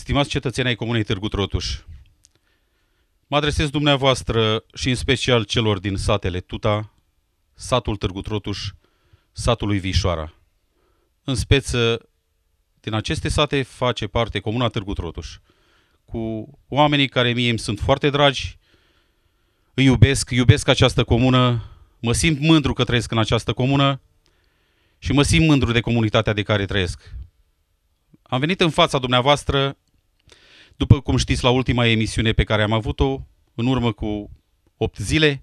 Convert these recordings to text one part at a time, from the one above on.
Stimați cetățeni ai Comunei Târgu Trotuș, mă adresez dumneavoastră și în special celor din satele Tuta, satul Târgu Trotuș, satul lui Vișoara. În speță, din aceste sate face parte Comuna Târgu Trotuș, cu oamenii care mie îmi sunt foarte dragi, îi iubesc această comună, mă simt mândru că trăiesc în această comună și mă simt mândru de comunitatea de care trăiesc. Am venit în fața dumneavoastră, după cum știți, la ultima emisiune pe care am avut-o, în urmă cu 8 zile,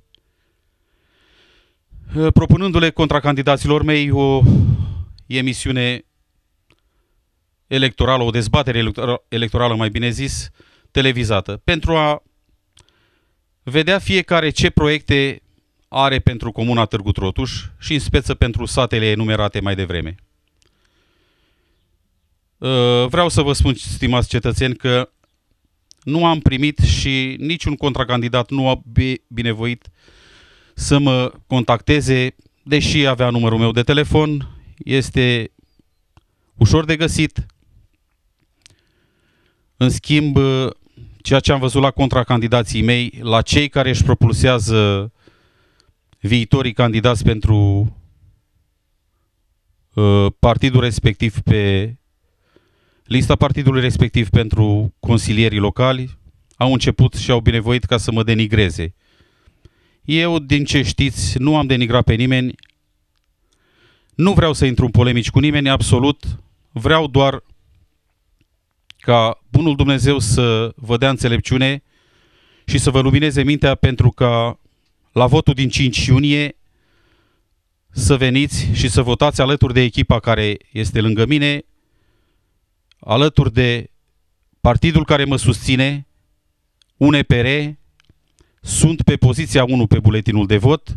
propunându-le contracandidaților mei o emisiune electorală, o dezbatere electorală, mai bine zis, televizată, pentru a vedea fiecare ce proiecte are pentru Comuna Târgu Trotuș și în speță pentru satele enumerate mai devreme. Vreau să vă spun, stimați cetățeni, că nu am primit și niciun contracandidat nu a binevoit să mă contacteze, deși avea numărul meu de telefon, este ușor de găsit. În schimb, ceea ce am văzut la contracandidații mei, la cei care își propulsează viitorii candidați pentru partidul respectiv, pe lista partidului respectiv pentru consilierii locali, au început și au binevoit ca să mă denigreze. Eu, din ce știți, nu am denigrat pe nimeni, nu vreau să intru în polemici cu nimeni, absolut, vreau doar ca bunul Dumnezeu să vă dea înțelepciune și să vă lumineze mintea pentru ca la votul din 5 iunie să veniți și să votați alături de echipa care este lângă mine, alături de partidul care mă susține, UNPR, sunt pe poziția 1 pe buletinul de vot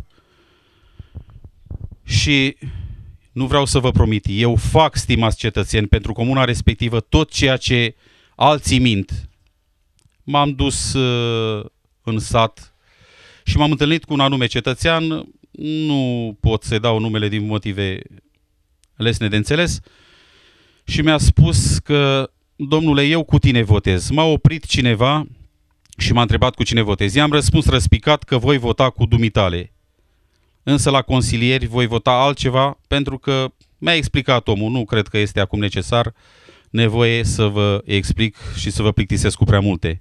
și nu vreau să vă promit, eu fac, stimați cetățeni, pentru comuna respectivă tot ceea ce alții mint. M-am dus în sat și m-am întâlnit cu un anume cetățean, nu pot să dau numele din motive lesne de înțeles, și mi-a spus că, domnule, eu cu tine votez. M-a oprit cineva și m-a întrebat cu cine votez. I-am răspuns răspicat că voi vota cu dumitale. Însă la consilieri voi vota altceva, pentru că mi-a explicat omul, nu cred că este acum necesar nevoie să vă explic și să vă plictisesc cu prea multe.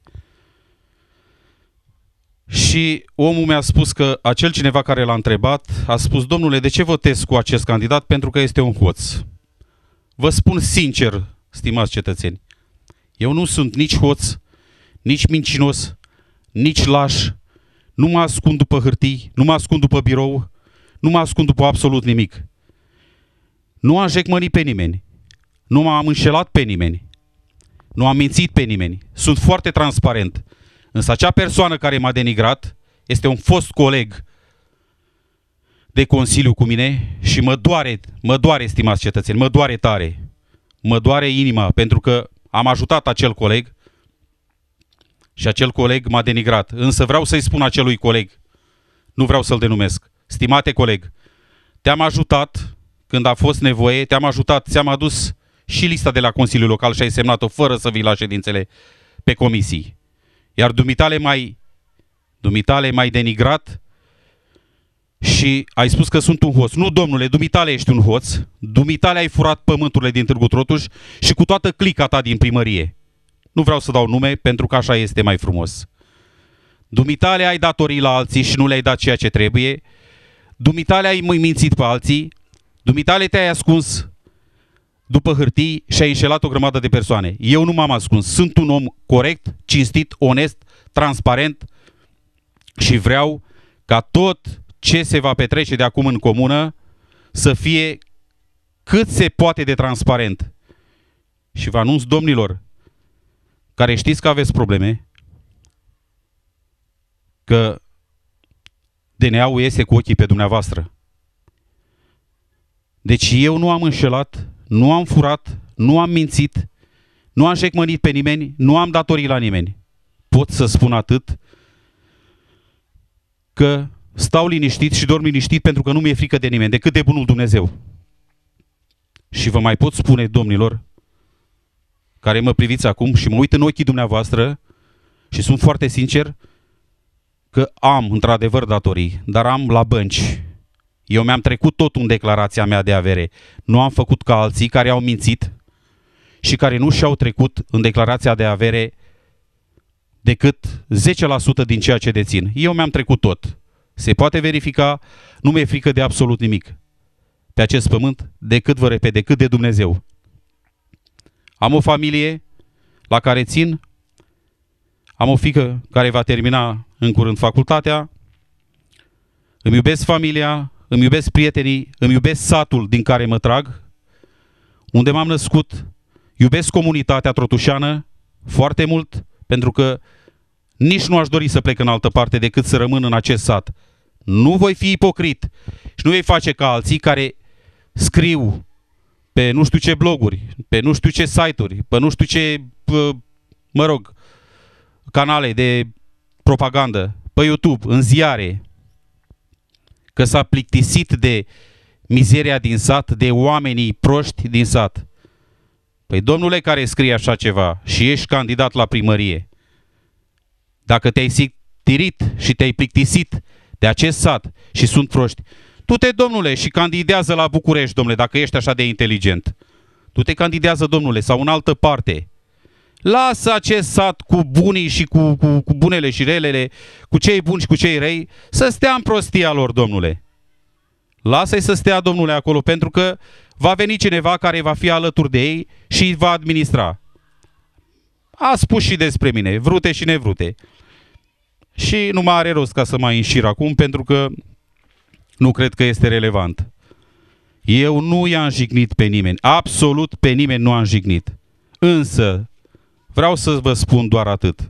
Și omul mi-a spus că acel cineva care l-a întrebat a spus: domnule, de ce votez cu acest candidat? Pentru că este un hoț. Vă spun sincer, stimați cetățeni, eu nu sunt nici hoț, nici mincinos, nici laș, nu mă ascund după hârtii, nu mă ascund după birou, nu mă ascund după absolut nimic. Nu am jecmănit pe nimeni, nu m-am înșelat pe nimeni, nu am mințit pe nimeni, sunt foarte transparent. Însă acea persoană care m-a denigrat este un fost coleg de consiliu cu mine și mă doare, stimați cetățeni, mă doare tare. Mă doare inima pentru că am ajutat acel coleg și acel coleg m-a denigrat. Însă vreau să-i spun acelui coleg, nu vreau să-l denumesc: stimate coleg, te-am ajutat când a fost nevoie, te-am ajutat, ți-am adus și lista de la Consiliul Local și ai semnat-o fără să vii la ședințele pe comisii. Iar dumitale m-ai denigrat și ai spus că sunt un hoț. Nu, domnule, dumitale ești un hoț, dumitale ai furat pământurile din Târgu Trotuș și cu toată clica ta din primărie. Nu vreau să dau nume pentru că așa este mai frumos. Dumitale ai datorii la alții și nu le-ai dat ceea ce trebuie. Dumitale ai mințit pe alții. Dumitale te-ai ascuns după hârtii și ai înșelat o grămadă de persoane. Eu nu m-am ascuns. Sunt un om corect, cinstit, onest, transparent și vreau ca tot ce se va petrece de acum în comună să fie cât se poate de transparent. Și vă anunț, domnilor, care știți că aveți probleme, că DNA-ul iese cu ochii pe dumneavoastră. Deci eu nu am înșelat, nu am furat, nu am mințit, nu am jecmănit pe nimeni, nu am datorii la nimeni. Pot să spun atât, că stau liniștit și dorm liniștit pentru că nu mi-e frică de nimeni, decât de bunul Dumnezeu. Și vă mai pot spune, domnilor, care mă priviți acum și mă uit în ochii dumneavoastră și sunt foarte sincer că am într-adevăr datorii, dar am la bănci. Eu mi-am trecut tot în declarația mea de avere. Nu am făcut ca alții care au mințit și care nu și-au trecut în declarația de avere decât 10% din ceea ce dețin. Eu mi-am trecut tot. Se poate verifica, nu mi-e frică de absolut nimic pe acest pământ, decât, vă repet, decât de Dumnezeu. Am o familie la care țin, am o fiică care va termina în curând facultatea, îmi iubesc familia, îmi iubesc prietenii, îmi iubesc satul din care mă trag, unde m-am născut, iubesc comunitatea trotușeană foarte mult, pentru că nici nu aș dori să plec în altă parte decât să rămân în acest sat. Nu voi fi ipocrit și nu voi face ca alții care scriu pe nu știu ce bloguri, pe nu știu ce site-uri, pe nu știu ce, canale de propagandă, pe YouTube, în ziare, că s-a plictisit de mizeria din sat, de oamenii proști din sat. Păi, domnule, care scrie așa ceva și ești candidat la primărie, dacă te-ai sitirit și te-ai plictisit de acest sat și sunt proști, tu-te, domnule, și candidează la București, domnule, dacă ești așa de inteligent. Tu te candidează, domnule, sau în altă parte. Lasă acest sat cu bunii și cu bunele și relele, cu cei buni și cu cei răi, să stea în prostia lor, domnule. Lasă-i să stea, domnule, acolo, pentru că va veni cineva care va fi alături de ei și îi va administra. A spus și despre mine, vrute și nevrute. Și nu mai are rost ca să mai înșir acum, pentru că nu cred că este relevant. Eu nu i-am jignit pe nimeni, absolut pe nimeni nu am jignit. Însă, vreau să vă spun doar atât.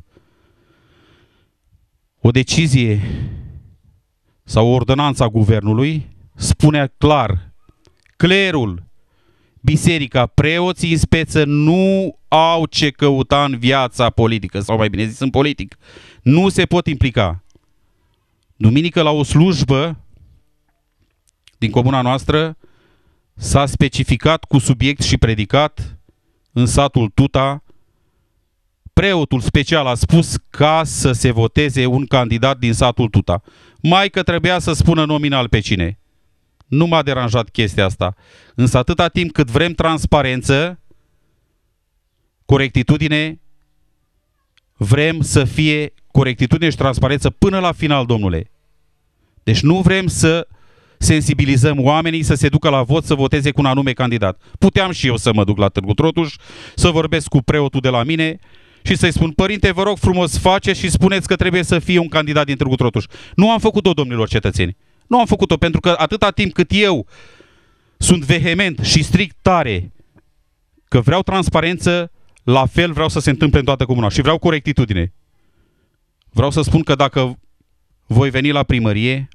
O decizie sau o ordonanță a guvernului spunea clar, clerul, biserica, preoții în speță nu au ce căuta în viața politică, sau mai bine zis în politic. Nu se pot implica. Duminică la o slujbă din comuna noastră s-a specificat cu subiect și predicat în satul Tuta. Preotul special a spus ca să se voteze un candidat din satul Tuta. Mai că trebuia să spună nominal pe cine. Nu m-a deranjat chestia asta. Însă atâta timp cât vrem transparență, corectitudine, vrem să fie corectitudine și transparență până la final, domnule. Deci nu vrem să sensibilizăm oamenii să se ducă la vot să voteze cu un anume candidat. Puteam și eu să mă duc la Târgu Trotuș, să vorbesc cu preotul de la mine și să-i spun, părinte, vă rog frumos, faceți și spuneți că trebuie să fie un candidat din Târgu Trotuș. Nu am făcut-o, domnilor cetățeni. Nu am făcut-o pentru că atâta timp cât eu sunt vehement și strict tare că vreau transparență, la fel vreau să se întâmple în toată comuna și vreau corectitudine. Vreau să spun că dacă voi veni la primărie,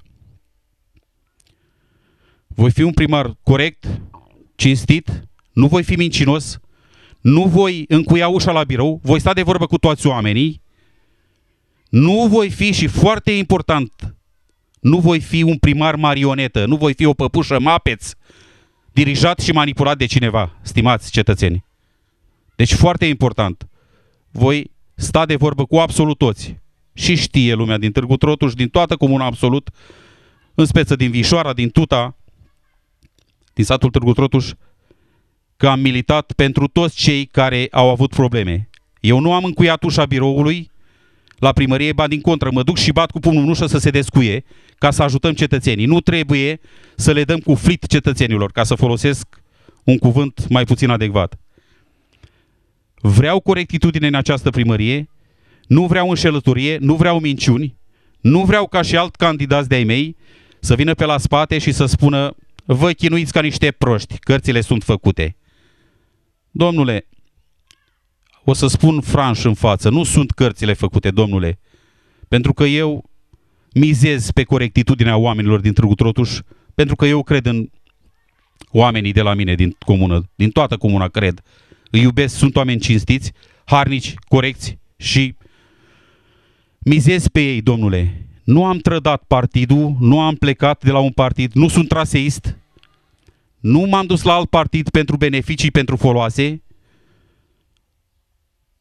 voi fi un primar corect, cinstit, nu voi fi mincinos, nu voi încuia ușa la birou, voi sta de vorbă cu toți oamenii, nu voi fi, și foarte important, nu voi fi un primar marionetă, nu voi fi o păpușă mapeț, dirijat și manipulat de cineva, stimați cetățeni. Deci foarte important, voi sta de vorbă cu absolut toți. Și știe lumea din Târgu Trotuș, din toată comuna absolut, în speță din Vișoara, din Tuta, din satul Târgu Trotuș, că am militat pentru toți cei care au avut probleme. Eu nu am încuiat ușa biroului la primărie, ba din contră, mă duc și bat cu pumnul în ușă să se descuie ca să ajutăm cetățenii. Nu trebuie să le dăm cu flit cetățenilor, ca să folosesc un cuvânt mai puțin adecvat. Vreau corectitudine în această primărie, nu vreau înșelătorie, nu vreau minciuni, nu vreau ca și alt candidați de-ai mei să vină pe la spate și să spună, vă chinuiți ca niște proști, cărțile sunt făcute. Domnule, o să spun franș în față, nu sunt cărțile făcute, domnule, pentru că eu mizez pe corectitudinea oamenilor din Târgu Trotuș, pentru că eu cred în oamenii de la mine din comună, din toată comuna cred. Îi iubesc, sunt oameni cinstiți, harnici, corecți și mizez pe ei, domnule. Nu am trădat partidul, nu am plecat de la un partid, nu sunt traseist, nu m-am dus la alt partid pentru beneficii, pentru foloase.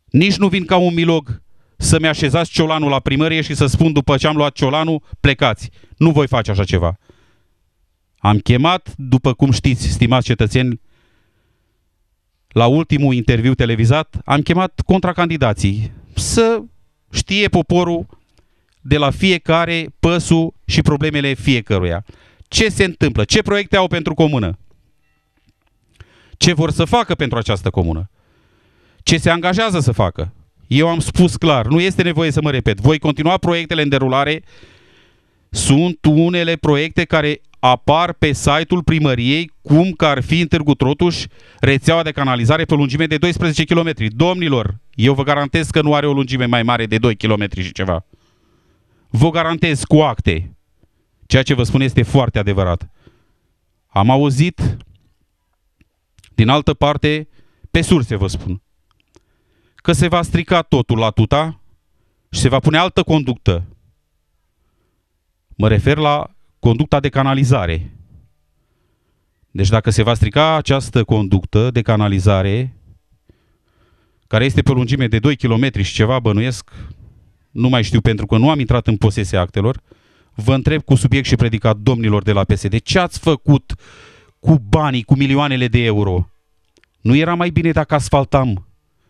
Nici nu vin ca un milog să-mi așezați ciolanul la primărie și să spun după ce am luat ciolanul, plecați. Nu voi face așa ceva. Am chemat, după cum știți, stimați cetățeni, la ultimul interviu televizat, am chemat contracandidații să știe poporul de la fiecare păsul și problemele fiecăruia. Ce se întâmplă? Ce proiecte au pentru comună? Ce vor să facă pentru această comună? Ce se angajează să facă? Eu am spus clar, nu este nevoie să mă repet. Voi continua proiectele în derulare. Sunt unele proiecte care apar pe site-ul primăriei, cum că ar fi în Târgu Trotuș rețeaua de canalizare pe o lungime de 12 km. Domnilor, eu vă garantez că nu are o lungime mai mare de 2 km și ceva. Vă garantez cu acte. Ceea ce vă spun este foarte adevărat. Am auzit, din altă parte, pe surse vă spun, că se va strica totul la tuta și se va pune altă conductă. Mă refer la conducta de canalizare. Deci dacă se va strica această conductă de canalizare, care este pe o lungime de 2 km și ceva, bănuiesc, nu mai știu pentru că nu am intrat în posesia actelor, vă întreb cu subiect și predicat, domnilor de la PSD, ce ați făcut cu banii, cu milioanele de euro? Nu era mai bine dacă asfaltam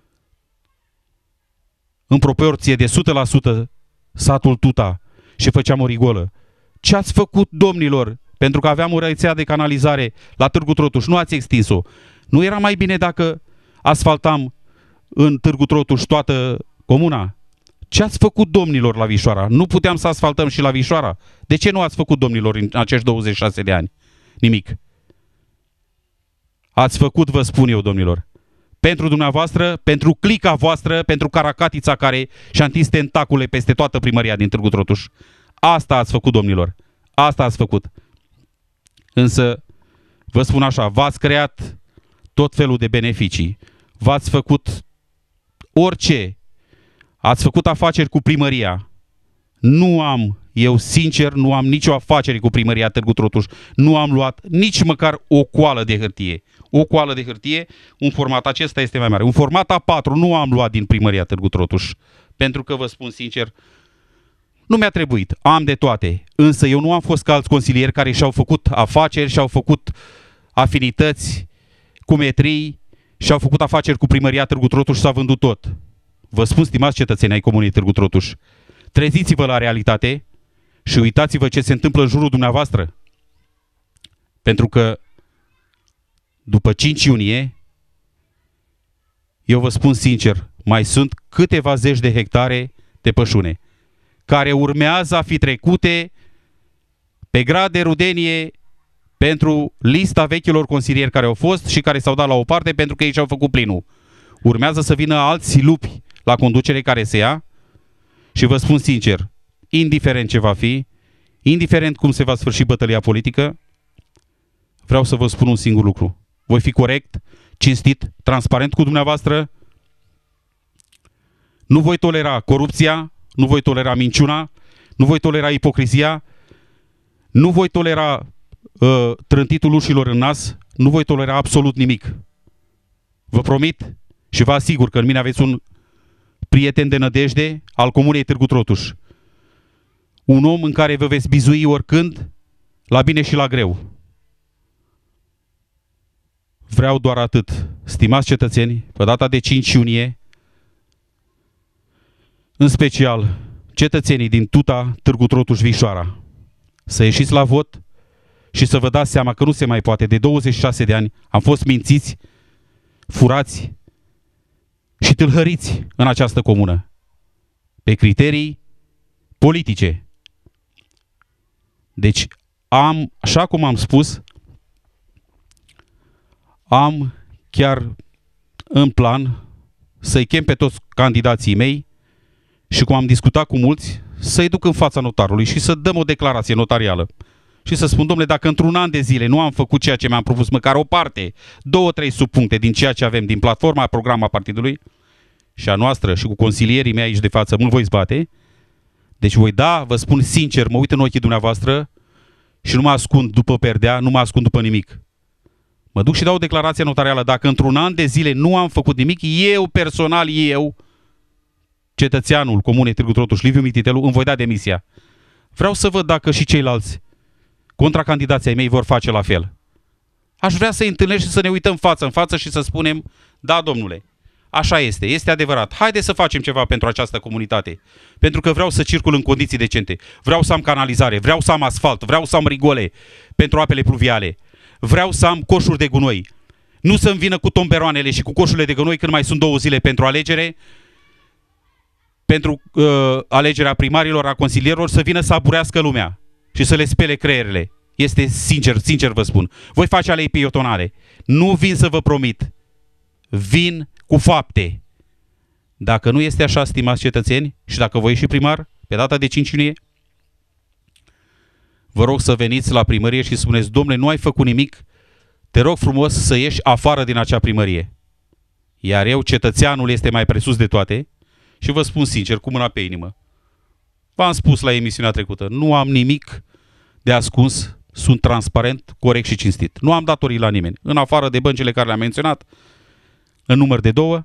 în proporție de 100% satul Tuta și făceam o rigolă? Ce ați făcut, domnilor? Pentru că aveam o rețea de canalizare la Târgu Trotuș, nu ați extins-o. Nu era mai bine dacă asfaltam în Târgu Trotuș toată comuna? Ce ați făcut, domnilor, la Vișoara? Nu puteam să asfaltăm și la Vișoara? De ce nu ați făcut, domnilor, în acești 26 de ani? Nimic. Ați făcut, vă spun eu, domnilor, pentru dumneavoastră, pentru clica voastră, pentru caracatița care și-a întins tentacule peste toată primăria din Târgu Trotuș. Asta ați făcut, domnilor. Asta ați făcut. Însă, vă spun așa, v-ați creat tot felul de beneficii. V-ați făcut orice. Ați făcut afaceri cu primăria. Eu sincer, nu am nicio afacere cu primăria Târgu Trotuș. Nu am luat nici măcar o coală de hârtie. O coală de hârtie, un format acesta este mai mare. Un format A4 nu am luat din primăria Târgu Trotuș. Pentru că, vă spun sincer, nu mi-a trebuit. Am de toate. Însă eu nu am fost ca alți consilieri care și-au făcut afaceri, și-au făcut afinități cu metrii, și-au făcut afaceri cu primăria Târgu Trotuș și s-a vândut tot. Vă spun, stimați cetățeni ai Comunei Târgu Trotuș, treziți-vă la realitate și uitați-vă ce se întâmplă în jurul dumneavoastră. Pentru că după 5 iunie, eu vă spun sincer, mai sunt câteva zeci de hectare de pășune care urmează a fi trecute pe grad de rudenie pentru lista vechilor consilieri care au fost și care s-au dat la o parte pentru că ei și-au făcut plinul. Urmează să vină alți lupi la conducere care se ia și vă spun sincer, indiferent ce va fi, indiferent cum se va sfârși bătălia politică, vreau să vă spun un singur lucru. Voi fi corect, cinstit, transparent cu dumneavoastră. Nu voi tolera corupția, nu voi tolera minciuna, nu voi tolera ipocrizia, nu voi tolera trântitul ușilor în nas, nu voi tolera absolut nimic. Vă promit și vă asigur că în mine aveți un prieten de nădejde al Comunei Târgu Trotuș. Un om în care vă veți bizui oricând, la bine și la greu. Vreau doar atât, stimați cetățeni, pe data de 5 iunie, în special cetățenii din Tuta, Târgu Trotuș, Vișoara, să ieșiți la vot și să vă dați seama că nu se mai poate. De 26 de ani am fost mințiți, furați și tâlhăriți în această comună pe criterii politice. Deci așa cum am spus, am chiar în plan să-i chem pe toți candidații mei și cum am discutat cu mulți, să-i duc în fața notarului și să dăm o declarație notarială. Și să spun, domnule, dacă într-un an de zile nu am făcut ceea ce mi-am propus, măcar o parte, 2-3 subpuncte din ceea ce avem din platforma, programa partidului și a noastră și cu consilierii mei aici de față, mă voi zbate. Deci voi da, vă spun sincer, mă uit în ochii dumneavoastră și nu mă ascund după perdea, nu mă ascund după nimic. Mă duc și dau o declarație notarială. Dacă într-un an de zile nu am făcut nimic, eu personal, cetățeanul Comunei Târgu Trotuș, Liviu Mititelu, îmi voi da demisia. Vreau să văd dacă și ceilalți contracandidații ai mei vor face la fel. Aș vrea să-i întâlnesc și să ne uităm față în față și să spunem, da, domnule, așa este, este adevărat. Haide să facem ceva pentru această comunitate. Pentru că vreau să circul în condiții decente. Vreau să am canalizare, vreau să am asfalt, vreau să am rigole pentru apele pluviale. Vreau să am coșuri de gunoi. Nu să-mi vină cu tomberoanele și cu coșurile de gunoi când mai sunt 2 zile pentru alegere, pentru alegerea primarilor, a consilierilor, să vină să aburească lumea și să le spele creierele. Este sincer vă spun. Voi face alei pietonale. Nu vin să vă promit. Vin cu fapte. Dacă nu este așa, stimați cetățeni, și dacă voi ieși primar, pe data de 5 iunie, vă rog să veniți la primărie și spuneți, domnule, nu ai făcut nimic, te rog frumos să ieși afară din acea primărie. Iar eu, cetățeanul, este mai presus de toate și vă spun sincer, cu mâna pe inimă. V-am spus la emisiunea trecută, nu am nimic de ascuns, sunt transparent, corect și cinstit. Nu am datorii la nimeni. În afară de băncile care le-am menționat, în număr de 2,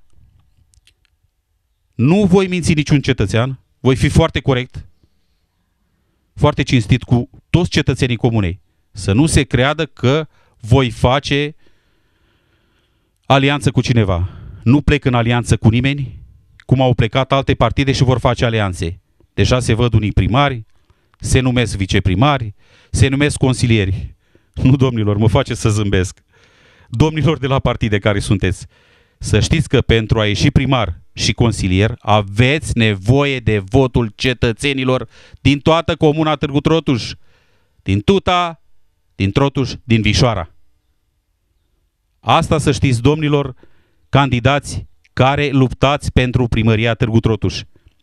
nu voi minți niciun cetățean, voi fi foarte corect, foarte cinstit cu toți cetățenii comunei. Să nu se creadă că voi face alianță cu cineva. Nu plec în alianță cu nimeni, cum au plecat alte partide și vor face alianțe. Deja se văd unii primari, se numesc viceprimari, se numesc consilieri. Nu, domnilor, mă face să zâmbesc. Domnilor de la partide care sunteți, să știți că pentru a ieși primar și consilier aveți nevoie de votul cetățenilor din toată comuna Târgu Trotuș, din Tuta, din Trotuș, din Vișoara. Asta să știți, domnilor candidați care luptați pentru primăria Târgu Trotuș.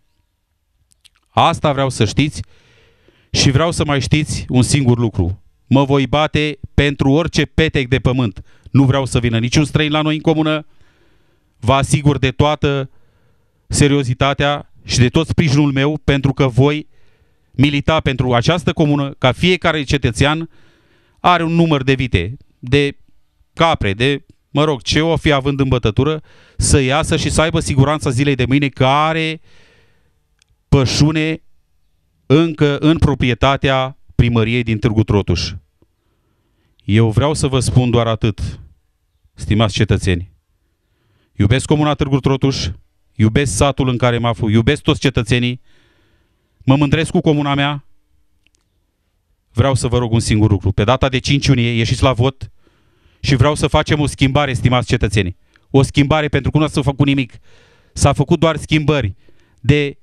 Asta vreau să știți și vreau să mai știți un singur lucru. Mă voi bate pentru orice petec de pământ. Nu vreau să vină niciun străin la noi în comună. Vă asigur de toată seriozitatea și de tot sprijinul meu pentru că voi milita pentru această comună, ca fiecare cetățean are un număr de vite, de capre, de, mă rog, ce o fi având în bătătură, să iasă și să aibă siguranța zilei de mâine că are pășune încă în proprietatea primăriei din Târgu Trotuș. Eu vreau să vă spun doar atât, stimați cetățeni. Iubesc comuna Târgu Trotuș, iubesc satul în care mă aflu, iubesc toți cetățenii, mă mândresc cu comuna mea. Vreau să vă rog un singur lucru. Pe data de 5 iunie ieșiți la vot și vreau să facem o schimbare, stimați cetățeni. O schimbare pentru că nu s-a făcut nimic. S-a făcut doar schimbări de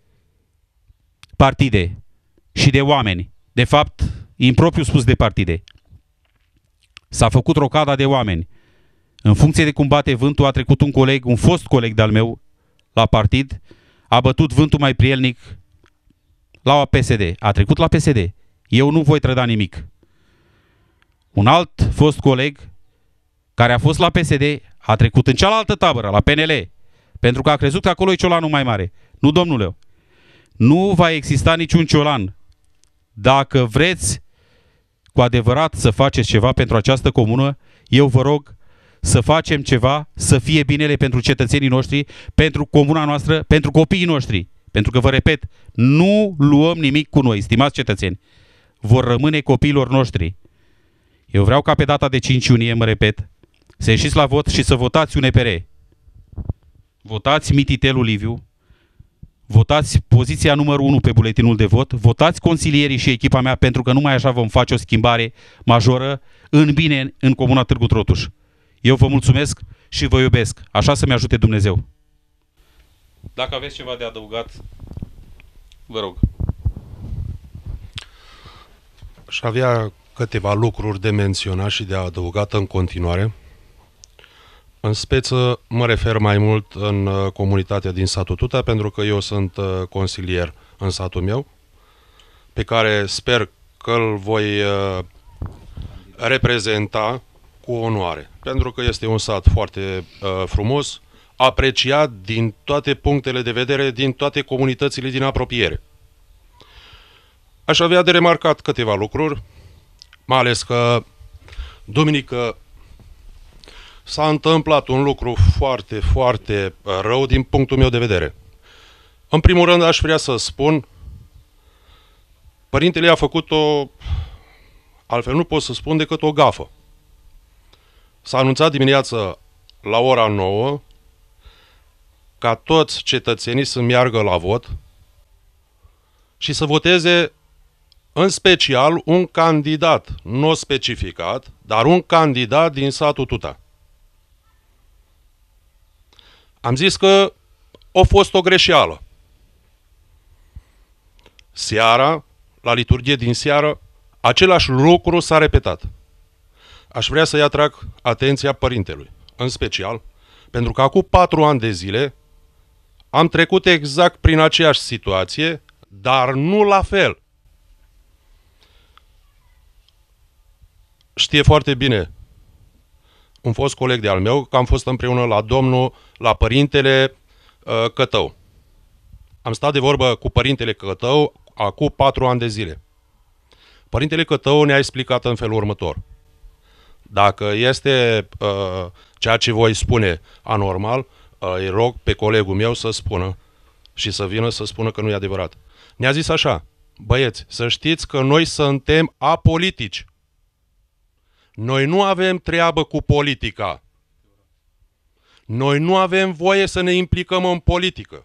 partide și de oameni. De fapt, impropriu spus de partide. S-a făcut rocada de oameni. În funcție de cum bate vântul, a trecut un coleg, un fost coleg de-al meu, la partid, a bătut vântul mai prielnic la PSD. A trecut la PSD. Eu nu voi trăda nimic. Un alt fost coleg, care a fost la PSD, a trecut în cealaltă tabără, la PNL, pentru că a crezut că acolo e ciolanul mai mare. Nu, domnule. Nu va exista niciun ciolan. Dacă vreți cu adevărat să faceți ceva pentru această comună, eu vă rog să facem ceva, să fie binele pentru cetățenii noștri, pentru comuna noastră, pentru copiii noștri. Pentru că, vă repet, nu luăm nimic cu noi, stimați cetățeni. Vor rămâne copiilor noștri. Eu vreau ca pe data de 5 iunie, mă repet, să ieșiți la vot și să votați un EPR. Votați Mititelu Liviu, votați poziția numărul 1 pe buletinul de vot, votați consilierii și echipa mea, pentru că numai așa vom face o schimbare majoră în bine în comuna Târgu Trotuș. Eu vă mulțumesc și vă iubesc. Așa să-mi ajute Dumnezeu. Dacă aveți ceva de adăugat, vă rog. Aș avea câteva lucruri de menționat și de adăugat în continuare. În speță mă refer mai mult în comunitatea din satul Tuta, pentru că eu sunt consilier în satul meu, pe care sper că îl voi reprezenta cu onoare, pentru că este un sat foarte frumos, apreciat din toate punctele de vedere, din toate comunitățile din apropiere. Aș avea de remarcat câteva lucruri, mai ales că duminică s-a întâmplat un lucru foarte, foarte rău din punctul meu de vedere. În primul rând aș vrea să spun, părintele a făcut altfel nu pot să spun decât o gafă. S-a anunțat dimineața la ora 9 ca toți cetățenii să meargă la vot și să voteze în special un candidat, nu specificat, dar un candidat din satul Tuta. Am zis că a fost o greșeală. Seara, la liturghie din seară, același lucru s-a repetat. Aș vrea să-i atrag atenția părintelui, în special, pentru că acum 4 ani de zile am trecut exact prin aceeași situație, dar nu la fel. Știe foarte bine un fost coleg de-al meu că am fost împreună la părintele Cătău. Am stat de vorbă cu părintele Cătău acum 4 ani de zile. Părintele Cătău ne-a explicat în felul următor. Dacă este ceea ce voi spune anormal, îi rog pe colegul meu să spună și să vină să spună că nu e adevărat. Ne-a zis așa: băieți, să știți că noi suntem apolitici. Noi nu avem treabă cu politica. Noi nu avem voie să ne implicăm în politică.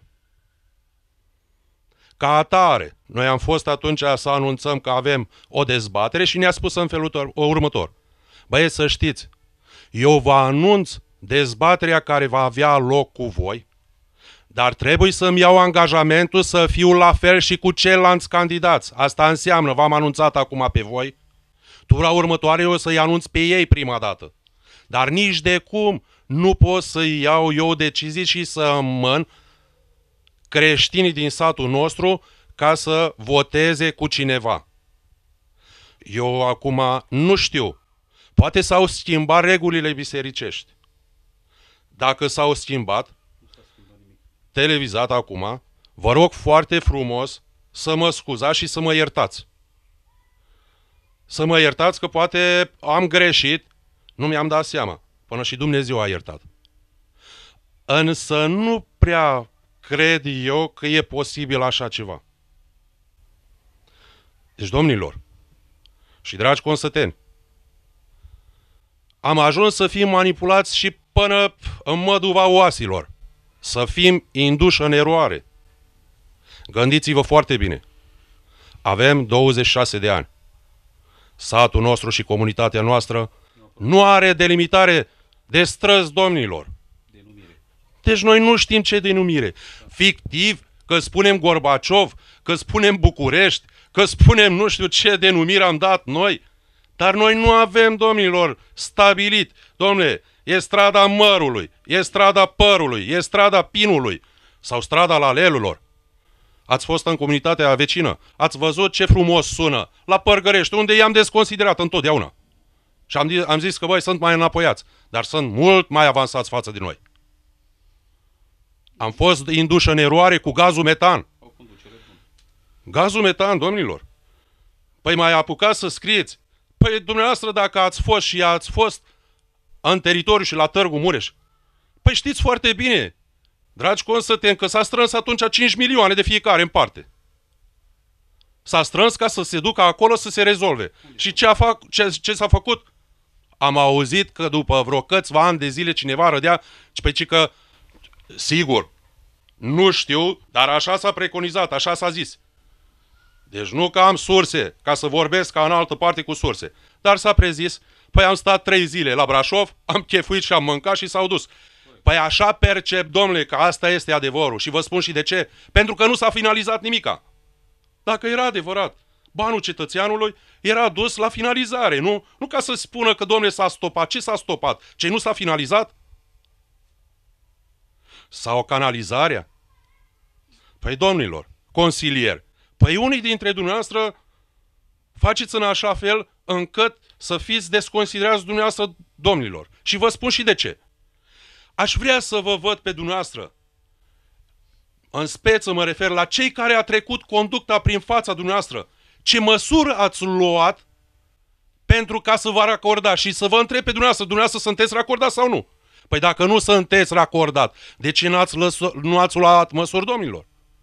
Ca atare, noi am fost atunci să anunțăm că avem o dezbatere și ne-a spus în felul următor. Băieți, să știți, eu vă anunț dezbaterea care va avea loc cu voi, dar trebuie să-mi iau angajamentul să fiu la fel și cu ceilalți candidați. Asta înseamnă, v-am anunțat acum pe voi, tura următoare eu să-i anunț pe ei prima dată. Dar nici de cum nu pot să iau eu decizii și să îmmân creștinii din satul nostru ca să voteze cu cineva. Eu acum nu știu. Poate s-au schimbat regulile bisericești. Dacă s-au schimbat, televizat acum, vă rog foarte frumos să mă scuzați și să mă iertați. Să mă iertați că poate am greșit, nu mi-am dat seama, până și Dumnezeu a iertat. Însă nu prea cred eu că e posibil așa ceva. Deci, domnilor și dragi consăteni, am ajuns să fim manipulați și până în măduva oasilor, să fim induși în eroare. Gândiți-vă foarte bine. Avem 26 de ani. Satul nostru și comunitatea noastră nu are delimitare de străzi, domnilor. Deci noi nu știm ce denumire. Fictiv, că spunem Gorbaciov, că spunem București, că spunem nu știu ce denumire am dat noi. Dar noi nu avem, domnilor, stabilit. Domnule, e strada Mărului, e strada Părului, e strada Pinului sau strada Lalelulor. Ați fost în comunitatea vecină, ați văzut ce frumos sună la Părgărești, unde i-am desconsiderat întotdeauna. Și am zis că, băi, sunt mai înapoiați, dar sunt mult mai avansați față de noi. Am fost induși în eroare cu gazul metan. Gazul metan, domnilor. Păi mai apucați să scrieți. Păi dumneavoastră, dacă ați fost în teritoriu și la Târgu Mureș, păi știți foarte bine, dragi consăteni, că s-a strâns atunci 5 milioane de fiecare în parte. S-a strâns ca să se ducă acolo să se rezolve. Și ce s-a făcut? Am auzit că după vreo câțiva ani de zile cineva râdea, ci că, sigur, nu știu, dar așa s-a preconizat, așa s-a zis. Deci nu că am surse, ca să vorbesc ca în altă parte cu surse, dar s-a prezis, păi am stat 3 zile la Brașov, am chefuit și am mâncat și s-au dus. Păi așa percep, domnule, că asta este adevărul. Și vă spun și de ce. Pentru că nu s-a finalizat nimica. Dacă era adevărat, banul cetățeanului era dus la finalizare, nu ca să spună că, domnule, s-a stopat. Ce s-a stopat? Ce nu s-a finalizat? Sau canalizarea? Păi, domnilor, consilieri, păi unii dintre dumneavoastră faceți în așa fel încât să fiți desconsiderați dumneavoastră, domnilor. Și vă spun și de ce. Aș vrea să vă văd pe dumneavoastră. În speță mă refer la cei care a trecut conducta prin fața dumneavoastră. Ce măsură ați luat pentru ca să vă racorda și să vă întreb pe dumneavoastră sunteți racordat sau nu? Păi dacă nu sunteți racordat, de ce nu ați luat măsuri, domnilor?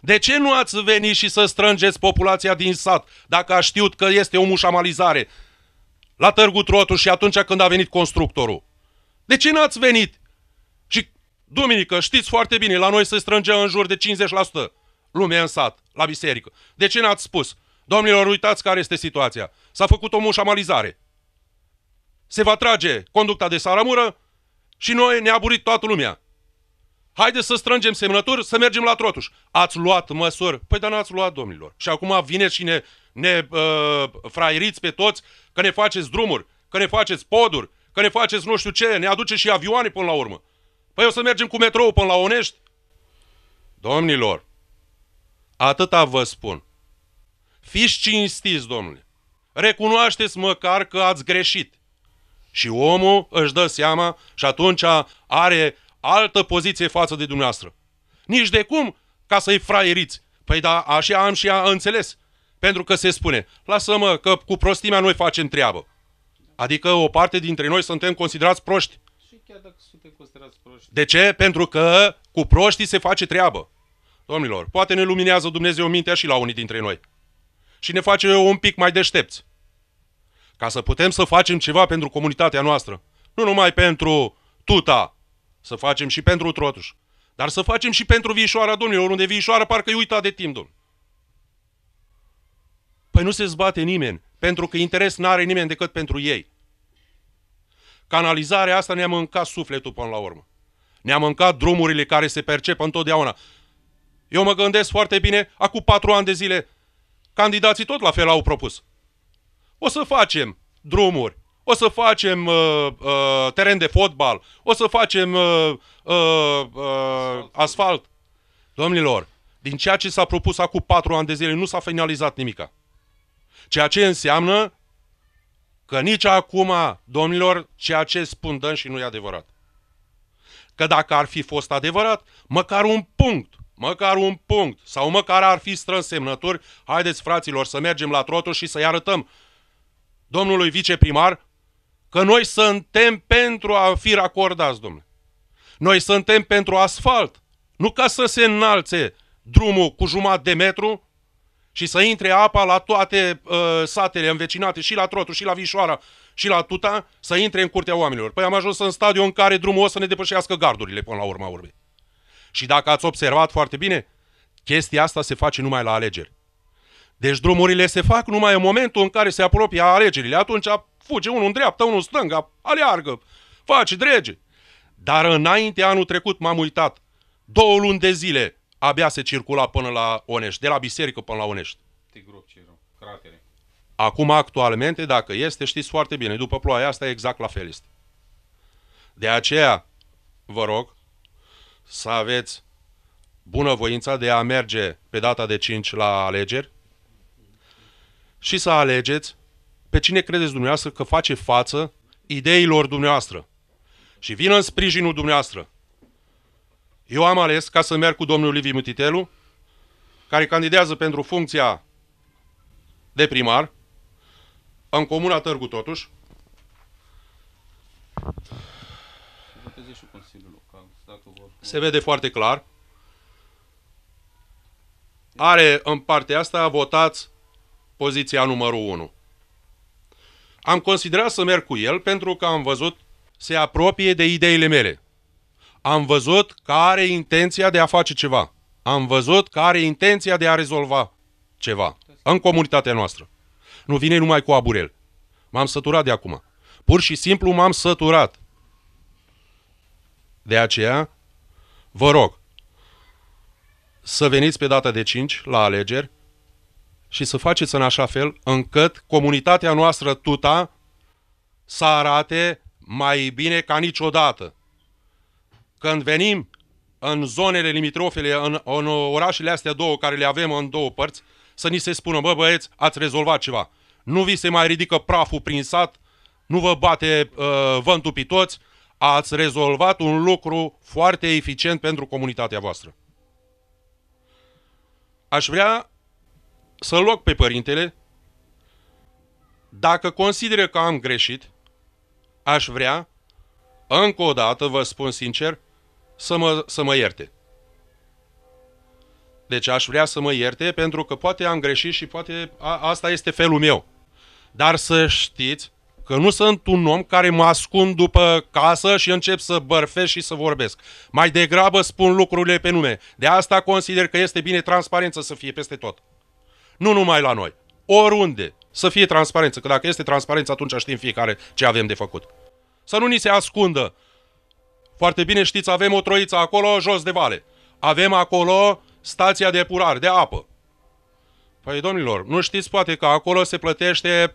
De ce nu ați venit și să strângeți populația din sat, dacă a știut că este o mușamalizare la Târgu Trotuș și atunci când a venit constructorul? De ce n-ați venit? Și, duminică, știți foarte bine, la noi se strânge în jur de 50% lume în sat, la biserică. De ce n-ați spus? Domnilor, uitați care este situația. S-a făcut o mușamalizare. Se va trage conducta de Saramură și noi ne-a burit toată lumea. Haideți să strângem semnături, să mergem la Trotuș. Ați luat măsuri? Păi dar n-ați luat, domnilor. Și acum vineți și ne fraieriți pe toți că ne faceți drumuri, că ne faceți poduri, că ne faceți nu știu ce, ne aduceți și avioane până la urmă. Păi o să mergem cu metrou până la Onești? Domnilor, atâta vă spun. Fiți cinstiți, domnule. Recunoașteți măcar că ați greșit. Și omul își dă seama și atunci are altă poziție față de dumneavoastră. Nici de cum ca să-i fraieriți. Păi da, așa am și înțeles. Pentru că se spune, lasă-mă că cu prostimea noi facem treabă. Adică o parte dintre noi suntem considerați proști. Și chiar dacă suntem considerați proști. De ce? Pentru că cu proștii se face treabă. Domnilor, poate ne luminează Dumnezeu mintea și la unii dintre noi. Și ne face un pic mai deștepți. Ca să putem să facem ceva pentru comunitatea noastră. Nu numai pentru Tuta, să facem și pentru Trotuș. Dar să facem și pentru Viișoara, domnilor, unde Viișoara parcă-i uitat de timp, domnule. Păi nu se zbate nimeni, pentru că interes n-are nimeni decât pentru ei. Canalizarea asta ne-a mâncat sufletul până la urmă. Ne-a mâncat drumurile care se percep întotdeauna. Eu mă gândesc foarte bine, acum 4 ani de zile, candidații tot la fel au propus. O să facem drumuri, o să facem teren de fotbal, o să facem asfalt. Domnilor, din ceea ce s-a propus acum 4 ani de zile nu s-a finalizat nimica. Ceea ce înseamnă că nici acum, domnilor, ceea ce spun dăm și nu e adevărat. Că dacă ar fi fost adevărat, măcar un punct, sau măcar ar fi strâns semnături, haideți, fraților, să mergem la Trotuș și să-i arătăm domnului viceprimar că noi suntem pentru a fi racordați, domnule. Noi suntem pentru asfalt, nu ca să se înalțe drumul cu jumătate de metru și să intre apa la toate satele învecinate, și la Trotuș, și la Vișoara, și la Tuta, să intre în curtea oamenilor. Păi am ajuns în stadiu în care drumul o să ne depășească gardurile până la urma urmei. Și dacă ați observat foarte bine, chestia asta se face numai la alegeri. Deci drumurile se fac numai în momentul în care se apropie alegerile. Atunci fuge unul în dreapta, unul în stânga, aleargă, face, drege. Dar înainte, anul trecut, m-am uitat, 2 luni de zile abia se circula până la Onești, de la biserică până la Onești. Acum, actualmente, dacă este, știți foarte bine, după ploaia asta, exact la fel este. De aceea, vă rog să aveți bunăvoința de a merge pe data de 5 la alegeri și să alegeți pe cine credeți dumneavoastră că face față ideilor dumneavoastră și vin în sprijinul dumneavoastră. Eu am ales ca să merg cu domnul Liviu Mititelu, care candidează pentru funcția de primar în comuna Târgu Trotuș. Se vede foarte clar. Are în partea asta, votați poziția numărul 1. Am considerat să merg cu el pentru că am văzut se apropie de ideile mele. Am văzut că are intenția de a face ceva. Am văzut că are intenția de a rezolva ceva în comunitatea noastră. Nu vine numai cu aburel. M-am săturat de acum. Pur și simplu m-am săturat. De aceea, vă rog să veniți pe data de 5 la alegeri și să faceți în așa fel încât comunitatea noastră Tuta să arate mai bine ca niciodată. Când venim în zonele limitrofele, în orașele astea două care le avem în două părți, să ni se spună, bă băieți, ați rezolvat ceva. Nu vi se mai ridică praful prin sat, nu vă bate vântul pe toți, ați rezolvat un lucru foarte eficient pentru comunitatea voastră. Aș vrea să-l rog pe părintele, dacă consideră că am greșit, aș vrea, încă o dată, vă spun sincer, să mă ierte. Deci aș vrea să mă ierte pentru că poate am greșit și poate asta este felul meu. Dar să știți că nu sunt un om care mă ascund după casă și încep să bărfesc și să vorbesc. Mai degrabă spun lucrurile pe nume. De asta consider că este bine transparență să fie peste tot. Nu numai la noi. Oriunde să fie transparență. Că dacă este transparență, atunci știm fiecare ce avem de făcut. Să nu ni se ascundă. Foarte bine știți, avem o troiță acolo, jos de vale. Avem acolo stația de epurare, de apă. Păi, domnilor, nu știți poate că acolo se plătește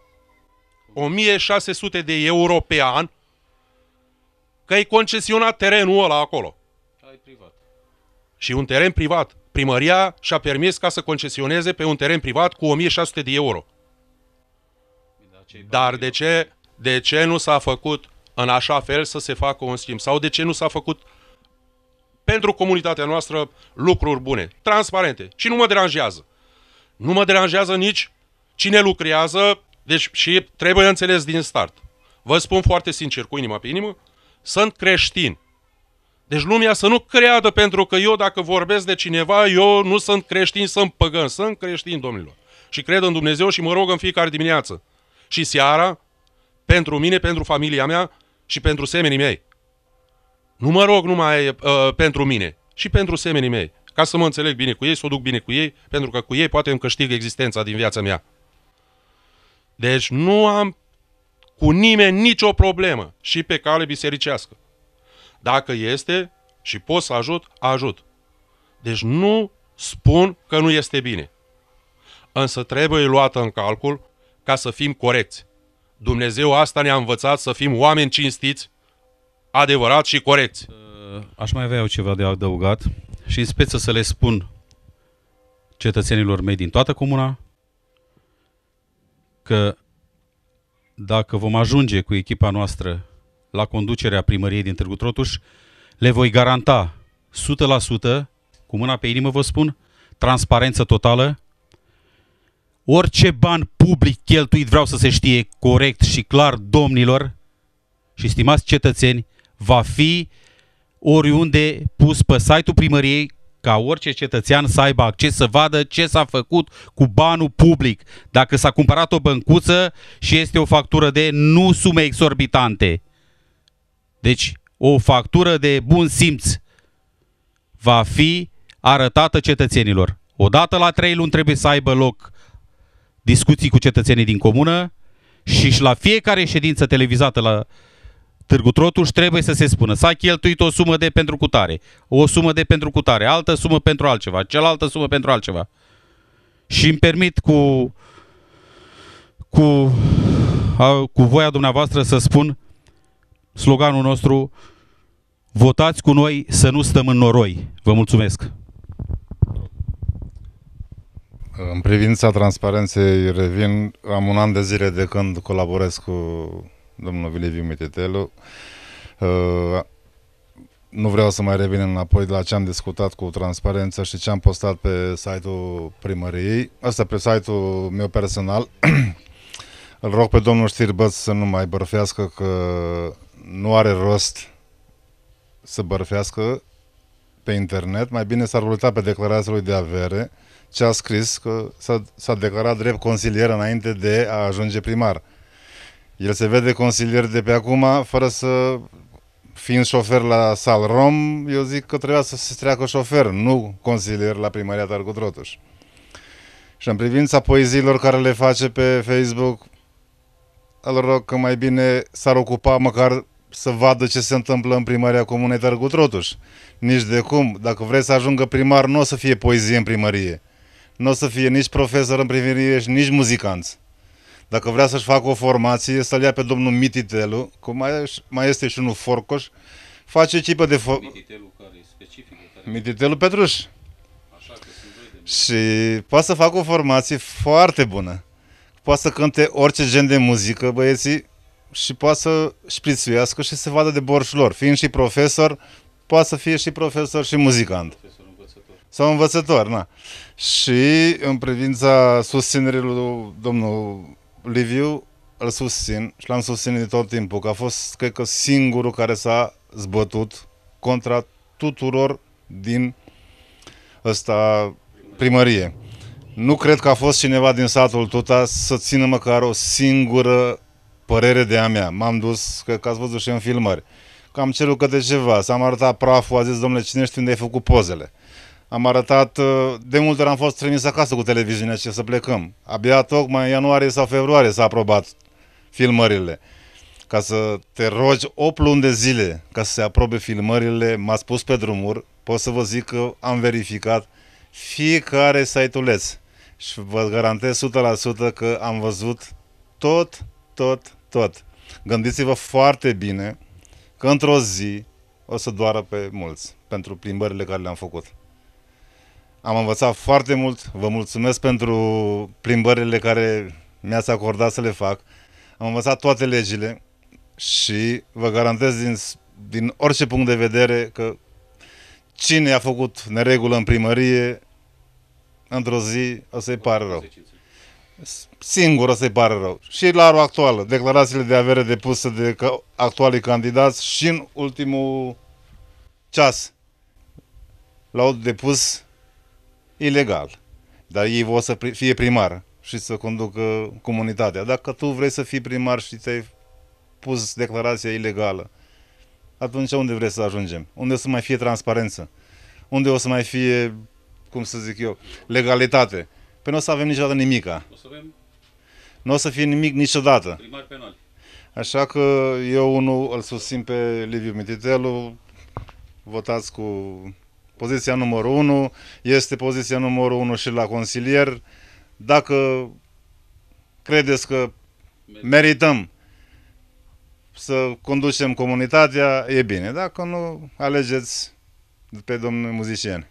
1600 de euro pe an că e concesionat terenul ăla acolo. Privat. Și un teren privat. Primăria și-a permis ca să concesioneze pe un teren privat cu 1600 de euro. Dar de ce nu s-a făcut în așa fel să se facă un schimb? Sau de ce nu s-a făcut pentru comunitatea noastră lucruri bune, transparente? Și nu mă deranjează. Nu mă deranjează nici cine lucrează, deci și trebuie înțeles din start. Vă spun foarte sincer, cu inima pe inimă, sunt creștin. Deci lumea să nu creadă pentru că eu, dacă vorbesc de cineva, eu nu sunt creștin, sunt păgân. Sunt creștin, domnilor. Și cred în Dumnezeu și mă rog în fiecare dimineață. Și seara, pentru mine, pentru familia mea și pentru semenii mei. Nu mă rog numai pentru mine, și pentru semenii mei. Ca să mă înțeleg bine cu ei, să o duc bine cu ei, pentru că cu ei poate îmi câștig existența din viața mea. Deci nu am cu nimeni nicio problemă și pe cale bisericească. Dacă este și pot să ajut, ajut. Deci nu spun că nu este bine. Însă trebuie luată în calcul ca să fim corecți. Dumnezeu asta ne-a învățat să fim oameni cinstiți, adevărați și corecți. Aș mai avea eu ceva de adăugat și în speță să le spun cetățenilor mei din toată comuna că dacă vom ajunge cu echipa noastră la conducerea primăriei din Târgu Trotuș, le voi garanta 100%, cu mâna pe inimă vă spun, transparență totală. Orice ban public cheltuit, vreau să se știe corect și clar, domnilor și stimați cetățeni, va fi oriunde pus pe site-ul primăriei ca orice cetățean să aibă acces să vadă ce s-a făcut cu banul public. Dacă s-a cumpărat o băncuță și este o factură de nu sume exorbitante. Deci, o factură de bun simț va fi arătată cetățenilor. Odată la 3 luni trebuie să aibă loc discuții cu cetățenii din comună și la fiecare ședință televizată la Târgu Trotuș trebuie să se spună s-a cheltuit o sumă de pentru cutare, o sumă de pentru cutare, altă sumă pentru altceva, cealaltă sumă pentru altceva. Și îmi permit cu voia dumneavoastră să spun sloganul nostru: votați cu noi să nu stăm în noroi. Vă mulțumesc! În privința transparenței revin, am un an de zile de când colaborez cu domnul Liviu Mititelu. Nu vreau să mai revin înapoi la ce am discutat cu transparența și ce am postat pe site-ul primăriei. Asta pe site-ul meu personal. Îl rog pe domnul Știrbăț să nu mai bărfească, că nu are rost să bărfească pe internet. Mai bine s-ar uita pe declarația lui de avere ce a scris, că s-a declarat drept consilier înainte de a ajunge primar. El se vede consilier de pe acum, fără să... Fiind șofer la Salrom, eu zic că trebuia să se treacă șofer, nu consilier la primăria Târgu Trotuș. Și în privința poeziilor care le face pe Facebook, îl rog că mai bine s-ar ocupa măcar să vadă ce se întâmplă în primăria comunei Târgu Trotuș. Nici de cum. Dacă vrei să ajungă primar, nu o să fie poezie în primărie. Nu o să fie nici profesor în primărie și nici muzicanți. Dacă vrea să-și facă o formație, să-l ia pe domnul Mititelu, cum mai este și unul Forcoș, face echipă de... Mititelu care e specific? Mititelu Petruș. Așa că și poate să facă o formație foarte bună. Poate să cânte orice gen de muzică, băieții, și poate să șprițuiască și să vadă de borșul lor. Fiind și profesor, poate să fie și profesor și muzicant. Profesor învățător. Sau învățător, na. Și în privința susținerii lui domnul Liviu, îl susțin și l-am susținut de tot timpul, că a fost, cred că, singurul care s-a zbătut contra tuturor din ăsta, primărie. Nu cred că a fost cineva din satul Tuta să țină măcar o singură părere de a mea. M-am dus, că ați văzut și în filmări, că am cerut câte ceva, s-am arătat praful, a zis, domnule, cine știu unde ai făcut pozele. Am arătat, de multe ori am fost trimis acasă cu televiziunea ce să plecăm. Abia tocmai în ianuarie sau februarie s-a aprobat filmările. Ca să te rogi 8 luni de zile ca să se aprobe filmările, m-ați pus pe drumuri, pot să vă zic că am verificat fiecare site-uleț și vă garantez 100% că am văzut tot. Gândiți-vă foarte bine că într-o zi o să doară pe mulți pentru plimbările care le-am făcut. Am învățat foarte mult, vă mulțumesc pentru plimbările care mi-ați acordat să le fac. Am învățat toate legile și vă garantez din orice punct de vedere că cine a făcut neregulă în primărie, într-o zi o să-i pară rău. Singur o să-i pară rău. Și la ora actuală, declarațiile de avere depuse de actualii candidați și în ultimul ceas l-au depus ilegal. Dar ei vor să fie primar și să conducă comunitatea. Dacă tu vrei să fii primar și ți-ai pus declarația ilegală, atunci unde vrei să ajungem? Unde o să mai fie transparență? Unde o să mai fie, cum să zic eu, legalitate? Păi nu o să avem niciodată nimica. Nu o să fie nimic niciodată. Primari penali. Așa că eu unul îl susțin pe Liviu Mititelu, votați cu poziția numărul 1, este poziția numărul 1 și la consilier. Dacă credeți că merităm să conducem comunitatea, e bine. Dacă nu, alegeți pe domnul muzician.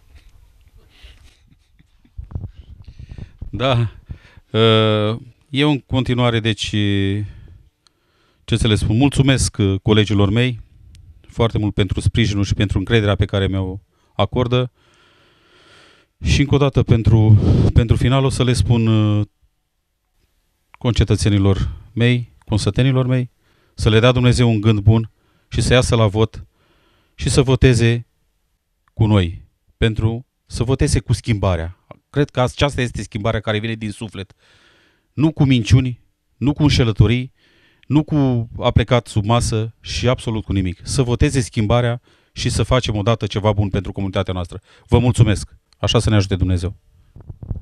Da. Eu în continuare, deci, ce să le spun, mulțumesc colegilor mei foarte mult pentru sprijinul și pentru încrederea pe care mi-o acordă. Și încă o dată pentru final o să le spun concetățenilor mei, consătenilor mei, să le dea Dumnezeu un gând bun și să iasă la vot și să voteze cu noi, pentru să voteze cu schimbarea. Cred că aceasta este schimbarea care vine din suflet. Nu cu minciuni, nu cu înșelătorii, nu cu a plecat sub masă și absolut cu nimic. Să voteze schimbarea și să facem odată ceva bun pentru comunitatea noastră. Vă mulțumesc! Așa să ne ajute Dumnezeu!